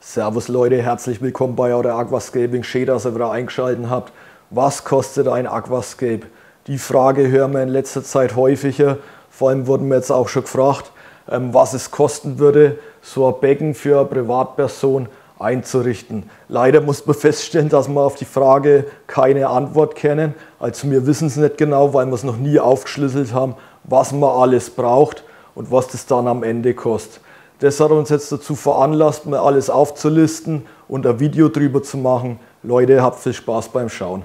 Servus Leute, herzlich willkommen bei eurer Aquascaping. Schön, dass ihr wieder eingeschaltet habt. Was kostet ein Aquascape? Die Frage hören wir in letzter Zeit häufiger. Vor allem wurden wir jetzt auch schon gefragt, was es kosten würde, so ein Becken für eine Privatperson einzurichten. Leider muss man feststellen, dass wir auf die Frage keine Antwort kennen. Also wir wissen es nicht genau, weil wir es noch nie aufgeschlüsselt haben, was man alles braucht und was das dann am Ende kostet. Das hat uns jetzt dazu veranlasst, mal alles aufzulisten und ein Video drüber zu machen. Leute, habt viel Spaß beim Schauen.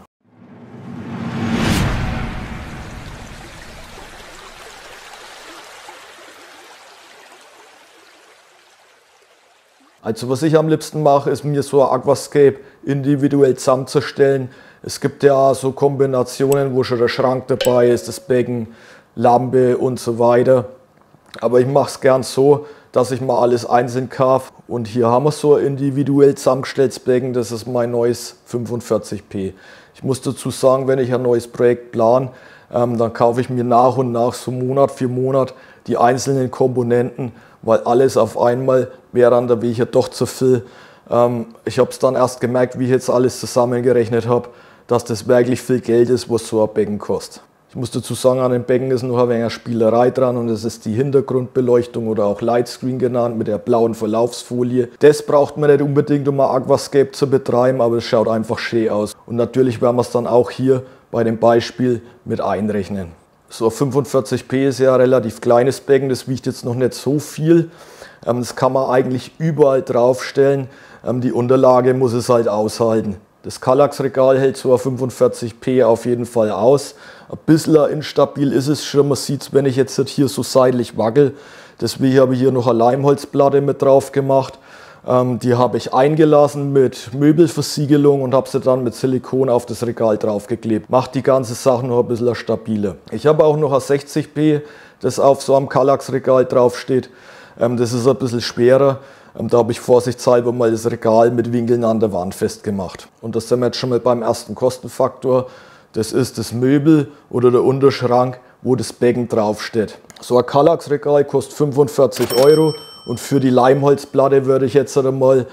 Also was ich am liebsten mache, ist mir so ein Aquascape individuell zusammenzustellen. Es gibt ja so Kombinationen, wo schon der Schrank dabei ist, das Becken, Lampe und so weiter. Aber ich mache es gern so, dass ich mal alles einzeln kaufe. Und hier haben wir so ein individuell zusammengestelltes Becken, das ist mein neues 45p. Ich muss dazu sagen, wenn ich ein neues Projekt plane, dann kaufe ich mir nach und nach so Monat für Monat die einzelnen Komponenten, weil alles auf einmal wäre dann der Weg ja doch zu viel. Ich habe es dann erst gemerkt, wie ich jetzt alles zusammengerechnet habe, dass das wirklich viel Geld ist, was so ein Becken kostet. Ich muss dazu sagen, an dem Becken ist noch ein wenig Spielerei dran und das ist die Hintergrundbeleuchtung oder auch Lightscreen genannt mit der blauen Verlaufsfolie. Das braucht man nicht unbedingt, um ein Aquascape zu betreiben, aber es schaut einfach schön aus. Und natürlich werden wir es dann auch hier bei dem Beispiel mit einrechnen. So 45p ist ja ein relativ kleines Becken, das wiegt jetzt noch nicht so viel. Das kann man eigentlich überall draufstellen. Die Unterlage muss es halt aushalten. Das Kallax-Regal hält so ein 45p auf jeden Fall aus. Ein bisschen instabil ist es schon, man sieht es, wenn ich jetzt hier so seitlich wackel. Deswegen habe ich hier noch eine Leimholzplatte mit drauf gemacht. Die habe ich eingelassen mit Möbelversiegelung und habe sie dann mit Silikon auf das Regal draufgeklebt. Macht die ganze Sache noch ein bisschen stabiler. Ich habe auch noch ein 60p, das auf so einem Kallax-Regal draufsteht. Das ist ein bisschen schwerer. Da habe ich vorsichtshalber mal das Regal mit Winkeln an der Wand festgemacht. Und das sind wir jetzt schon mal beim ersten Kostenfaktor. Das ist das Möbel oder der Unterschrank, wo das Becken draufsteht. So ein Kallax-Regal kostet 45 € und für die Leimholzplatte würde ich jetzt einmal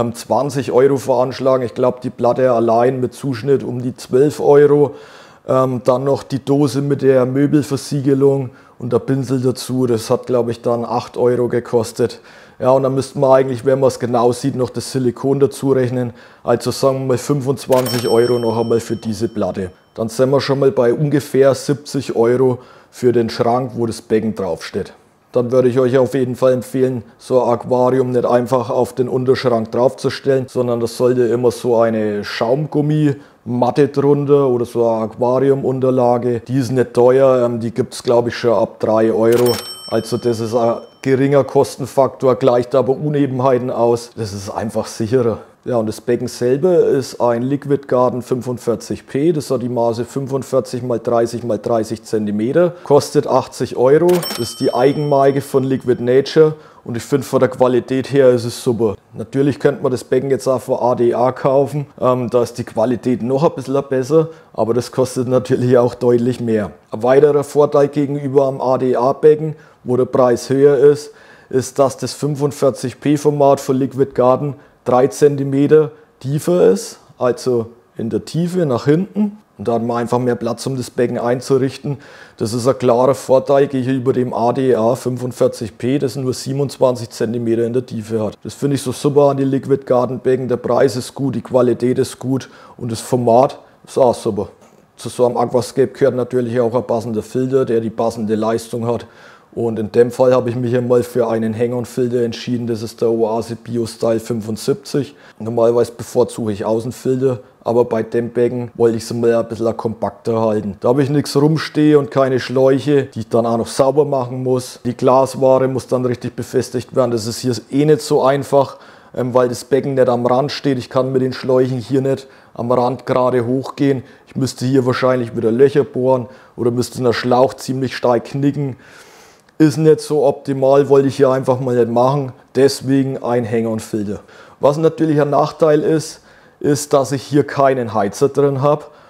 20 € veranschlagen. Ich glaube, die Platte allein mit Zuschnitt um die 12 €. Dann noch die Dose mit der Möbelversiegelung und der Pinsel dazu. Das hat, glaube ich, dann 8 € gekostet. Ja, und dann müssten wir eigentlich, wenn man es genau sieht, noch das Silikon dazu rechnen. Also sagen wir mal 25 € noch einmal für diese Platte. Dann sind wir schon mal bei ungefähr 70 € für den Schrank, wo das Becken draufsteht. Dann würde ich euch auf jeden Fall empfehlen, so ein Aquarium nicht einfach auf den Unterschrank draufzustellen, sondern das sollte immer so eine Schaumgummimatte drunter oder so eine Aquariumunterlage. Die ist nicht teuer, die gibt es glaube ich schon ab 3 €. Also das ist ein geringer Kostenfaktor, gleicht aber Unebenheiten aus. Das ist einfach sicherer. Ja, und das Becken selber ist ein Liquid Garden 45p. Das hat die Maße 45 x 30 x 30 cm. Kostet 80 €. Das ist die Eigenmarke von Liquid Nature. Und ich finde, von der Qualität her ist es super. Natürlich könnte man das Becken jetzt auch von ADA kaufen. Da ist die Qualität noch ein bisschen besser, aber das kostet natürlich auch deutlich mehr. Ein weiterer Vorteil gegenüber am ADA-Becken, wo der Preis höher ist, ist, dass das 45p-Format von Liquid Garden 3 cm tiefer ist, also in der Tiefe nach hinten. Und da hat man einfach mehr Platz, um das Becken einzurichten. Das ist ein klarer Vorteil gegenüber dem ADA 45p, das nur 27 cm in der Tiefe hat. Das finde ich so super an die Liquid Garden Becken. Der Preis ist gut, die Qualität ist gut und das Format ist auch super. Zu so einem Aquascape gehört natürlich auch ein passender Filter, der die passende Leistung hat. Und in dem Fall habe ich mich einmal für einen Hang-on-Filter entschieden. Das ist der Oase BioStyle 75. Normalerweise bevorzuge ich Außenfilter, aber bei dem Becken wollte ich es mal ein bisschen kompakter halten. Da habe ich nichts rumstehen und keine Schläuche, die ich dann auch noch sauber machen muss. Die Glasware muss dann richtig befestigt werden. Das ist hier eh nicht so einfach, weil das Becken nicht am Rand steht. Ich kann mit den Schläuchen hier nicht am Rand gerade hochgehen. Ich müsste hier wahrscheinlich wieder Löcher bohren oder müsste den Schlauch ziemlich stark knicken. Ist nicht so optimal, wollte ich hier einfach mal nicht machen. Deswegen ein Hang-on-Filter. Was natürlich ein Nachteil ist, dass ich hier keinen Heizer drin habe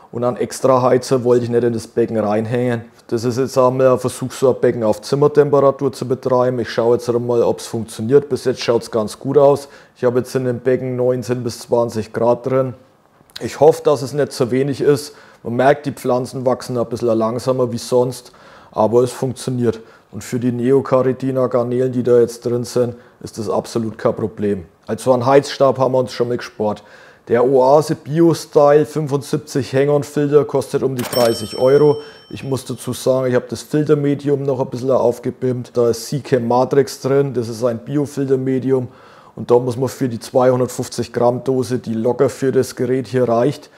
und einen extra Heizer wollte ich nicht in das Becken reinhängen. Das ist jetzt einmal ein Versuch, so ein Becken auf Zimmertemperatur zu betreiben. Ich schaue jetzt einmal, ob es funktioniert. Bis jetzt schaut es ganz gut aus. Ich habe jetzt in dem Becken 19 bis 20 Grad drin. Ich hoffe, dass es nicht zu wenig ist. Man merkt, die Pflanzen wachsen ein bisschen langsamer wie sonst, aber es funktioniert. Und für die Neocaridina Garnelen, die da jetzt drin sind, ist das absolut kein Problem. Also einen Heizstab haben wir uns schon mal gespart. Der Oase Bio-Style 75 Hang-On-Filter kostet um die 30 Euro. Ich muss dazu sagen, ich habe das Filtermedium noch ein bisschen aufgepimpt. Da ist Seachem Matrix drin, das ist ein Biofiltermedium. Und da muss man für die 250 Gramm Dose, die locker für das Gerät hier reicht,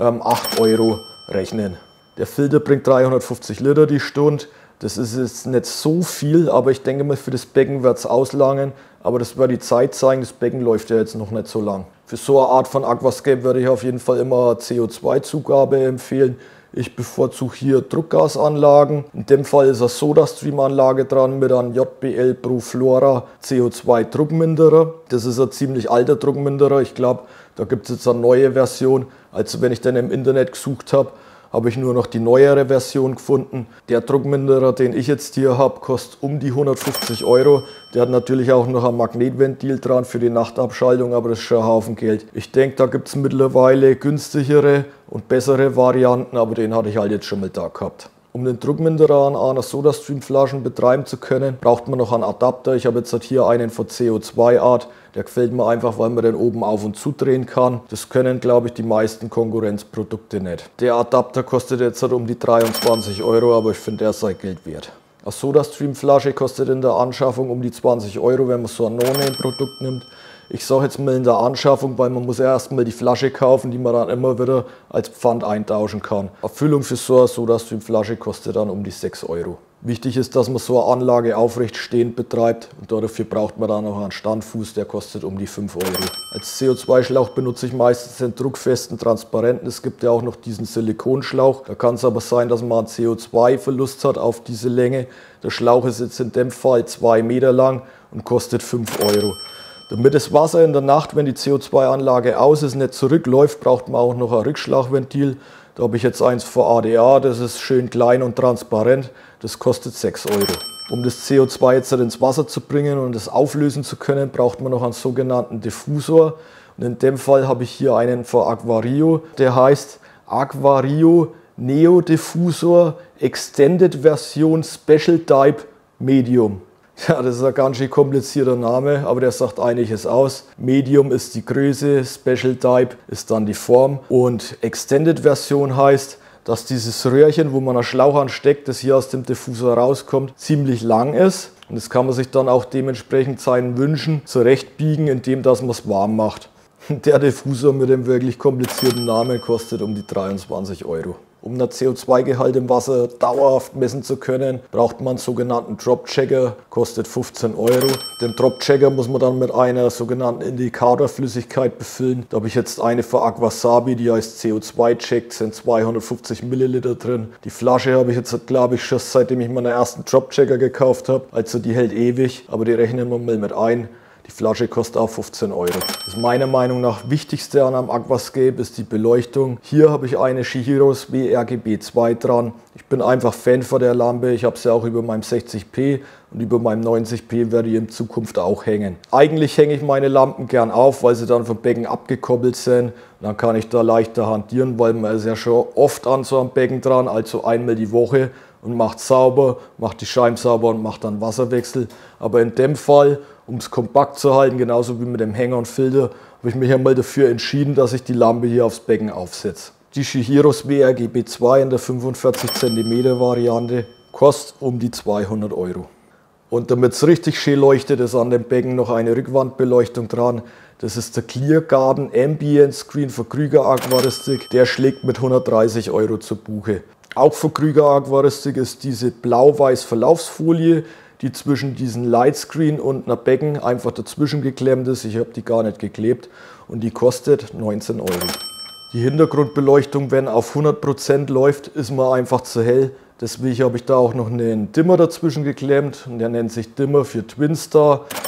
8 Euro rechnen. Der Filter bringt 350 Liter die Stunde. Das ist jetzt nicht so viel, aber ich denke mal, für das Becken wird es auslangen. Aber das wird die Zeit zeigen, das Becken läuft ja jetzt noch nicht so lang. Für so eine Art von Aquascape würde ich auf jeden Fall immer CO2-Zugabe empfehlen. Ich bevorzuge hier Druckgasanlagen. In dem Fall ist eine SodaStream-Anlage dran mit einem JBL Proflora CO2-Druckminderer. Das ist ein ziemlich alter Druckminderer. Ich glaube, da gibt es jetzt eine neue Version. Also wenn ich dann im Internet gesucht habe, habe ich nur noch die neuere Version gefunden. Der Druckminderer, den ich jetzt hier habe, kostet um die 150 Euro. Der hat natürlich auch noch ein Magnetventil dran für die Nachtabschaltung, aber das ist schon ein Haufen Geld. Ich denke, da gibt es mittlerweile günstigere und bessere Varianten, aber den hatte ich halt jetzt schon mal da gehabt. Um den Druckminderer an einer SodaStream-Flaschen betreiben zu können, braucht man noch einen Adapter. Ich habe jetzt hier einen von CO2-Art. Der gefällt mir einfach, weil man den oben auf und zu drehen kann. Das können, glaube ich, die meisten Konkurrenzprodukte nicht. Der Adapter kostet jetzt halt um die 23 Euro, aber ich finde, der sei Geld wert. Eine SodaStream-Flasche kostet in der Anschaffung um die 20 Euro, wenn man so ein No-Name-Produkt nimmt. Ich sage jetzt mal in der Anschaffung, weil man muss ja erstmal die Flasche kaufen, die man dann immer wieder als Pfand eintauschen kann. Eine Füllung für so eine SodaStream-Flasche kostet dann um die 6 Euro. Wichtig ist, dass man so eine Anlage aufrecht stehend betreibt und dafür braucht man dann noch einen Standfuß, der kostet um die 5 Euro. Als CO2-Schlauch benutze ich meistens den druckfesten, transparenten. Es gibt ja auch noch diesen Silikonschlauch. Da kann es aber sein, dass man einen CO2-Verlust hat auf diese Länge. Der Schlauch ist jetzt in dem Fall 2 Meter lang und kostet 5 Euro. Damit das Wasser in der Nacht, wenn die CO2-Anlage aus ist, nicht zurückläuft, braucht man auch noch ein Rückschlauchventil. Da habe ich jetzt eins von ADA, das ist schön klein und transparent. Das kostet 6 Euro. Um das CO2 jetzt ins Wasser zu bringen und es auflösen zu können, braucht man noch einen sogenannten Diffusor. Und in dem Fall habe ich hier einen von Aquario, der heißt Aquario Neo Diffusor Extended Version Special Type Medium. Ja, das ist ein ganz schön komplizierter Name, aber der sagt einiges aus. Medium ist die Größe, Special Type ist dann die Form und Extended Version heißt, dass dieses Röhrchen, wo man einen Schlauch ansteckt, das hier aus dem Diffusor rauskommt, ziemlich lang ist. Und das kann man sich dann auch dementsprechend seinen Wünschen zurechtbiegen, indem dass man es warm macht. Der Diffusor mit dem wirklich komplizierten Namen kostet um die 23 Euro. Um einen CO2-Gehalt im Wasser dauerhaft messen zu können, braucht man einen sogenannten Drop-Checker, kostet 15 Euro. Den Drop-Checker muss man dann mit einer sogenannten Indikatorflüssigkeit befüllen. Da habe ich jetzt eine von Aquasabi, die heißt CO2-Check, sind 250 Milliliter drin. Die Flasche habe ich jetzt, glaube ich, schon seitdem ich meinen ersten Drop-Checker gekauft habe. Also die hält ewig, aber die rechnen wir mal mit ein. Die Flasche kostet auch 15 Euro. Das meiner Meinung nach Wichtigste an einem Aquascape ist die Beleuchtung. Hier habe ich eine Shihiros WRGB2 dran. Ich bin einfach Fan von der Lampe. Ich habe sie auch über meinem 60p und über meinem 90p werde ich in Zukunft auch hängen. Eigentlich hänge ich meine Lampen gern auf, weil sie dann vom Becken abgekoppelt sind. Und dann kann ich da leichter hantieren, weil man ist ja schon oft an so einem Becken dran, also einmal die Woche. Und macht sauber, macht die Scheiben sauber und macht dann Wasserwechsel. Aber in dem Fall, um es kompakt zu halten, genauso wie mit dem Hänger und Filter, habe ich mich einmal dafür entschieden, dass ich die Lampe hier aufs Becken aufsetze. Die Shihiros WRGB2 in der 45 cm Variante kostet um die 200 Euro. Und damit es richtig schön leuchtet, ist an dem Becken noch eine Rückwandbeleuchtung dran. Das ist der Clear Garden Ambient Screen von Krüger Aquaristik. Der schlägt mit 130 Euro zu Buche. Auch von Krüger Aquaristik ist diese blau-weiß Verlaufsfolie, die zwischen diesem Lightscreen und einer Becken einfach dazwischen geklemmt ist. Ich habe die gar nicht geklebt und die kostet 19 Euro. Die Hintergrundbeleuchtung, wenn auf 100% läuft, ist mir einfach zu hell. Deswegen habe ich da auch noch einen Dimmer dazwischen geklemmt und der nennt sich Dimmer für Twinstar.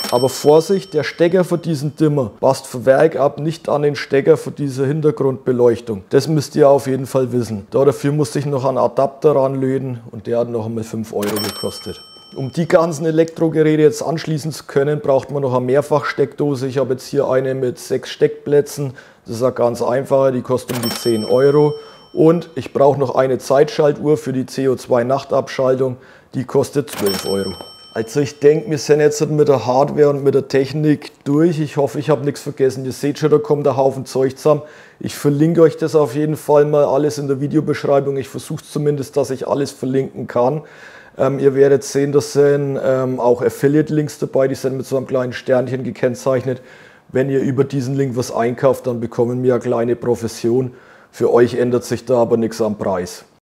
Aber Vorsicht, der Stecker für diesen Dimmer passt von Werk ab nicht an den Stecker für diese Hintergrundbeleuchtung. Das müsst ihr auf jeden Fall wissen. Dafür musste ich noch einen Adapter ranlöten und der hat noch einmal 5 Euro gekostet. Um die ganzen Elektrogeräte jetzt anschließen zu können, braucht man noch eine Mehrfachsteckdose. Ich habe jetzt hier eine mit 6 Steckplätzen. Das ist eine ganz einfache, die kostet um die 10 Euro. Und ich brauche noch eine Zeitschaltuhr für die CO2-Nachtabschaltung. Die kostet 12 Euro. Also ich denke, wir sind jetzt mit der Hardware und mit der Technik durch. Ich hoffe, ich habe nichts vergessen. Ihr seht schon, da kommt ein Haufen Zeug zusammen. Ich verlinke euch das auf jeden Fall mal alles in der Videobeschreibung. Ich versuche zumindest, dass ich alles verlinken kann. Ihr werdet sehen, da sind auch Affiliate-Links dabei. Die sind mit so einem kleinen Sternchen gekennzeichnet. Wenn ihr über diesen Link was einkauft, dann bekommen wir eine kleine Provision. Für euch ändert sich da aber nichts am Preis.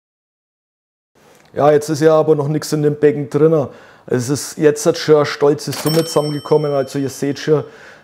Ja, jetzt ist ja aber noch nichts in dem Becken drin. Es ist jetzt schon eine stolze Summe zusammengekommen. Also ihr seht schon,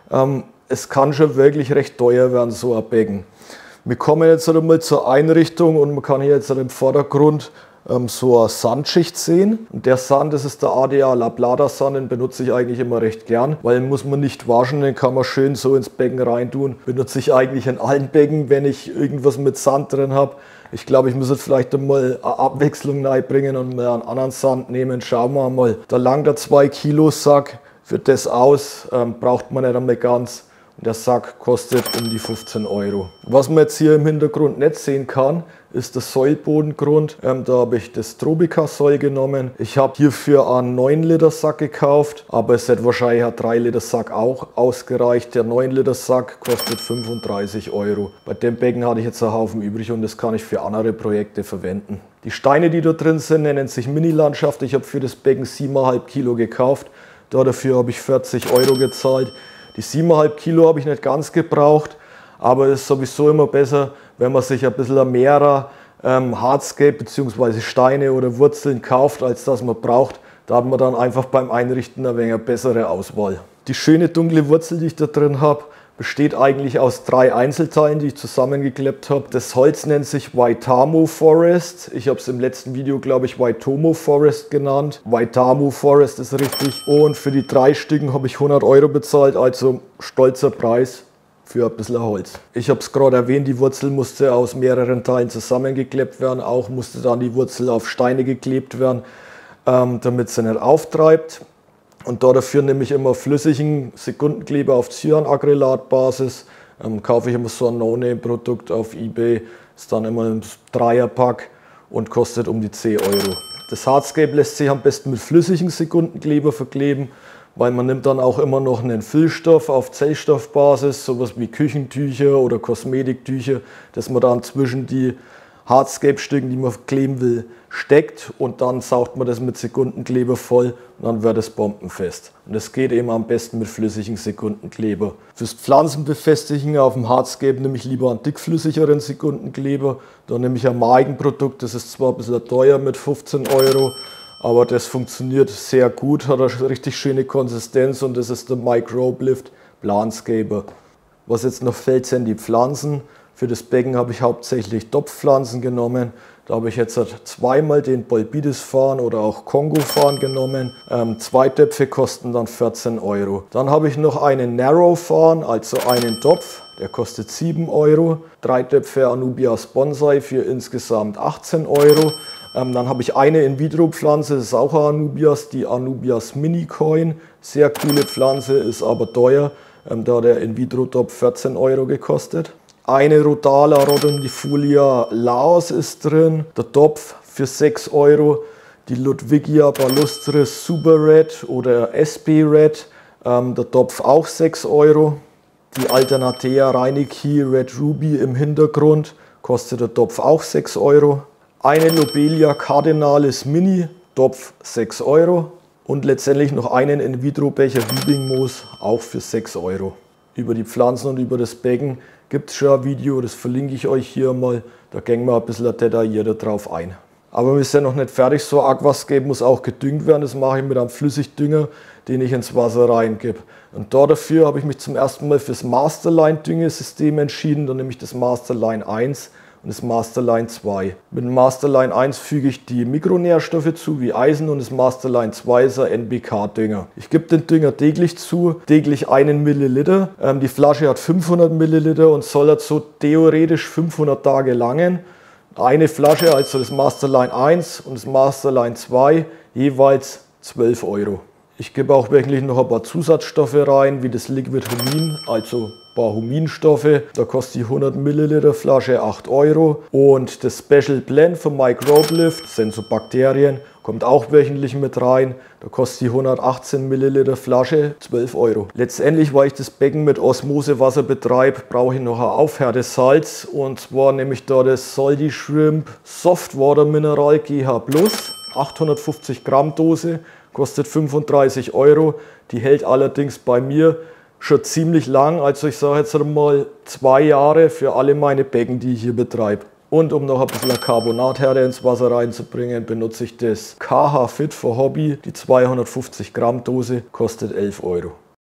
es kann schon wirklich recht teuer werden, so ein Becken. Wir kommen jetzt einmal zur Einrichtung und man kann hier jetzt im Vordergrund so eine Sandschicht sehen. Und der Sand, das ist der ADA La Plata Sand, den benutze ich eigentlich immer recht gern, weil den muss man nicht waschen, den kann man schön so ins Becken reintun. Benutze ich eigentlich in allen Becken, wenn ich irgendwas mit Sand drin habe. Ich glaube, ich muss jetzt vielleicht einmal eine Abwechslung reinbringen und mal einen anderen Sand nehmen. Schauen wir mal. Da langt der 2 Kilo Sack für das aus, braucht man nicht einmal ganz. Und der Sack kostet um die 15 Euro. Was man jetzt hier im Hintergrund nicht sehen kann, ist der Soilbodengrund. Da habe ich das Tropica Soil genommen. Ich habe hierfür einen 9 Liter Sack gekauft, aber es hätte wahrscheinlich ein 3 Liter Sack auch ausgereicht. Der 9 Liter Sack kostet 35 Euro. Bei dem Becken hatte ich jetzt einen Haufen übrig und das kann ich für andere Projekte verwenden. Die Steine, die da drin sind, nennen sich Mini-Landschaft. Ich habe für das Becken 7,5 Kilo gekauft. Dafür habe ich 40 Euro gezahlt. Die 7,5 Kilo habe ich nicht ganz gebraucht, aber es ist sowieso immer besser, wenn man sich ein bisschen mehrer Hardscape bzw. Steine oder Wurzeln kauft, als das man braucht. Da hat man dann einfach beim Einrichten ein wenig eine bessere Auswahl. Die schöne dunkle Wurzel, die ich da drin habe, besteht eigentlich aus 3 Einzelteilen, die ich zusammengeklebt habe. Das Holz nennt sich Waitomo Forest. Ich habe es im letzten Video, glaube ich, Waitomo Forest genannt. Waitomo Forest ist richtig. Und für die 3 Stücken habe ich 100 Euro bezahlt, also stolzer Preis für ein bisschen Holz. Ich habe es gerade erwähnt, die Wurzel musste aus mehreren Teilen zusammengeklebt werden. Auch musste dann die Wurzel auf Steine geklebt werden, damit sie nicht auftreibt. Und dafür nehme ich immer flüssigen Sekundenkleber auf Cyanacrylat-Basis. Kaufe ich immer so ein No-Name-Produkt auf eBay. Ist dann immer ein Dreierpack und kostet um die 10 Euro. Das Hardscape lässt sich am besten mit flüssigem Sekundenkleber verkleben, weil man nimmt dann auch immer noch einen Füllstoff auf Zellstoffbasis, sowas wie Küchentücher oder Kosmetiktücher, dass man dann zwischen die Hardscape-Stücken, die man kleben will, steckt und dann saugt man das mit Sekundenkleber voll und dann wird es bombenfest. Und das geht eben am besten mit flüssigem Sekundenkleber. Fürs Pflanzenbefestigen auf dem Hardscape nehme ich lieber einen dickflüssigeren Sekundenkleber. Da nehme ich ein Magenprodukt, das ist zwar ein bisschen teuer mit 15 Euro, aber das funktioniert sehr gut, hat eine richtig schöne Konsistenz und das ist der Microblift Planscaper. Was jetzt noch fehlt, sind die Pflanzen. Für das Becken habe ich hauptsächlich Topfpflanzen genommen. Da habe ich jetzt zweimal den Bolbitis-Farn oder auch Kongo-Farn genommen. 2 Töpfe kosten dann 14 Euro. Dann habe ich noch einen Narrow-Farn, also einen Topf. Der kostet 7 Euro. 3 Töpfe Anubias Bonsai für insgesamt 18 Euro. Dann habe ich eine In-vitro-Pflanze, das ist auch eine Anubias, die Anubias Mini-Coin. Sehr coole Pflanze, ist aber teuer. Da hat der In-vitro-Topf 14 Euro gekostet. Eine Rhodala Rhodondifulia Laos ist drin, der Topf für 6 Euro, die Ludwigia Ballustris Super Red oder SP Red, der Topf auch 6 Euro. Die Alternatea Reiniki Red Ruby im Hintergrund kostet der Topf auch 6 Euro. Eine Lobelia Cardinalis Mini, Topf 6 Euro. Und letztendlich noch einen In-vitro-Becher Weeping-Moos, auch für 6 Euro. Über die Pflanzen und über das Becken gibt es schon ein Video, das verlinke ich euch hier mal. Da gehen wir ein bisschen detaillierter drauf ein. Aber wir sind noch nicht fertig. So Aquascape muss auch gedüngt werden. Das mache ich mit einem Flüssigdünger, den ich ins Wasser reingebe. Und dafür habe ich mich zum ersten Mal fürs Masterline Düngesystem entschieden. Dann nehme ich das Masterline 1 und das Masterline 2. Mit dem Masterline 1 füge ich die Mikronährstoffe zu, wie Eisen, und das Masterline 2 ist ein NPK-Dünger. Ich gebe den Dünger täglich zu, täglich 1 Milliliter. Die Flasche hat 500 Milliliter und soll dazu theoretisch 500 Tage langen. Eine Flasche, also das Masterline 1 und das Masterline 2, jeweils 12 Euro. Ich gebe auch wöchentlich noch ein paar Zusatzstoffe rein, wie das Liquid Humin, also ein paar Huminstoffe. Da kostet die 100 Milliliter Flasche 8 Euro. Und das Special Blend von Microblift, das sind so Bakterien, kommt auch wöchentlich mit rein. Da kostet die 118 Milliliter Flasche 12 Euro. Letztendlich, weil ich das Becken mit Osmosewasser betreibe, brauche ich noch ein Aufhärtesalz. Und zwar nehme ich da das Salty Shrimp Soft Water Mineral GH+, 850 Gramm Dose. Kostet 35 Euro. Die hält allerdings bei mir schon ziemlich lang. Also ich sage jetzt mal 2 Jahre für alle meine Becken, die ich hier betreibe. Und um noch ein bisschen Carbonathärte ins Wasser reinzubringen, benutze ich das KH Fit for Hobby. Die 250 Gramm Dose kostet 11 Euro.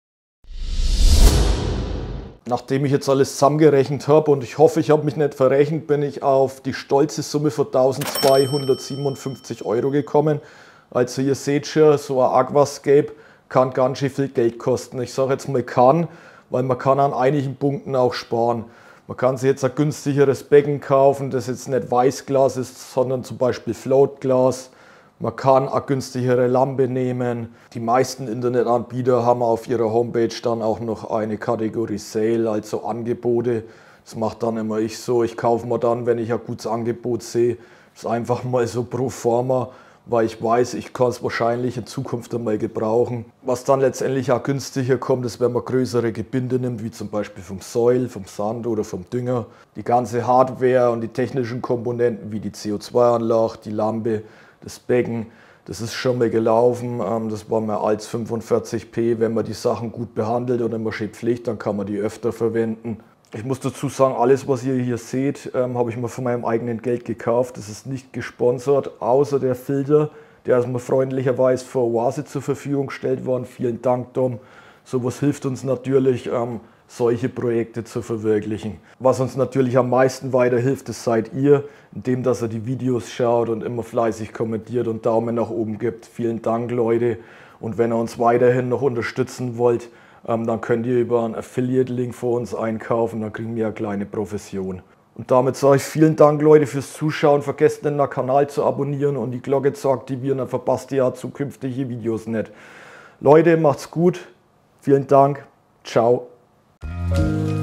Nachdem ich jetzt alles zusammengerechnet habe und ich hoffe, ich habe mich nicht verrechnet, bin ich auf die stolze Summe von 1257 Euro gekommen. Also ihr seht schon, so ein Aquascape kann ganz schön viel Geld kosten. Ich sage jetzt mal kann, weil man kann an einigen Punkten auch sparen. Man kann sich jetzt ein günstigeres Becken kaufen, das jetzt nicht Weißglas ist, sondern zum Beispiel Floatglas. Man kann eine günstigere Lampe nehmen. Die meisten Internetanbieter haben auf ihrer Homepage dann auch noch eine Kategorie Sale, also Angebote. Das macht dann immer ich so. Ich kaufe mir dann, wenn ich ein gutes Angebot sehe, das einfach mal so pro forma, weil ich weiß, ich kann es wahrscheinlich in Zukunft einmal gebrauchen. Was dann letztendlich auch günstiger kommt, ist, wenn man größere Gebinde nimmt, wie zum Beispiel vom Soil, vom Sand oder vom Dünger. Die ganze Hardware und die technischen Komponenten, wie die CO2-Anlage, die Lampe, das Becken, das ist schon mal gelaufen. Das war mehr als 45p. Wenn man die Sachen gut behandelt und immer schön pflegt, dann kann man die öfter verwenden. Ich muss dazu sagen, alles was ihr hier seht, habe ich mir von meinem eigenen Geld gekauft. Das ist nicht gesponsert, außer der Filter, der ist mir freundlicherweise für Oase zur Verfügung gestellt worden. Vielen Dank, Dom. Sowas hilft uns natürlich, solche Projekte zu verwirklichen. Was uns natürlich am meisten weiterhilft, das seid ihr, indem dass ihr die Videos schaut und immer fleißig kommentiert und Daumen nach oben gibt. Vielen Dank, Leute. Und wenn ihr uns weiterhin noch unterstützen wollt, dann könnt ihr über einen Affiliate-Link von uns einkaufen, dann kriegen wir eine kleine Provision. Und damit sage ich vielen Dank, Leute, fürs Zuschauen. Vergesst nicht, den Kanal zu abonnieren und die Glocke zu aktivieren, dann verpasst ihr ja zukünftige Videos nicht. Leute, macht's gut. Vielen Dank. Ciao.